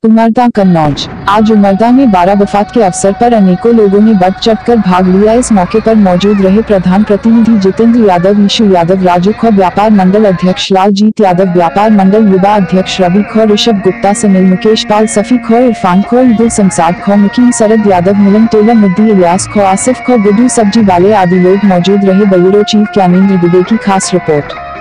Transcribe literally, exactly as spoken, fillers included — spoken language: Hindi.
उमरदा कन्नौज। आज उमरदा में बारह वफात के अवसर पर अनेकों लोगों ने बढ़ चढ़कर भाग लिया। इस मौके पर मौजूद रहे प्रधान प्रतिनिधि जितेंद्र यादव, ईशु यादव, राजू खौ, व्यापार मंडल अध्यक्ष लालजीत यादव, व्यापार मंडल युवा अध्यक्ष रवि खौ, ऋषभ गुप्ता, सुनील, मुकेश पाल, सफी खौ, इरफान खौ, ईदुल समसाद खौ, मुकीम, शरद यादव, मिलन टोला, मुद्दी, इलियास खौ, आसिफ खौ, गुड्डू, सब्जी वाले आदि लोग मौजूद रहे। ब्यूरो चीफ ज्ञानेंद्र दुबे की खास रिपोर्ट।